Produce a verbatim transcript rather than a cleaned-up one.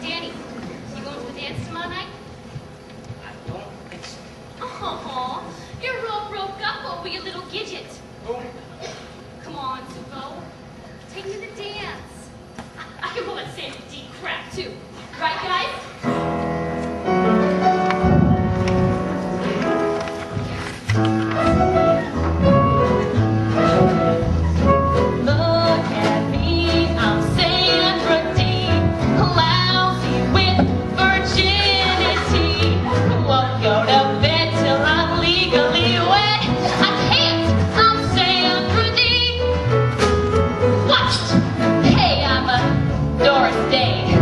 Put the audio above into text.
Danny, you going to the dance tomorrow night? I don't think so. Oh, you're all broke up over your little gidget. Oh. Come on, Zuko. Take me to the dance. I, I can pull that Sandra Dee crap, too. Right, guys? Day.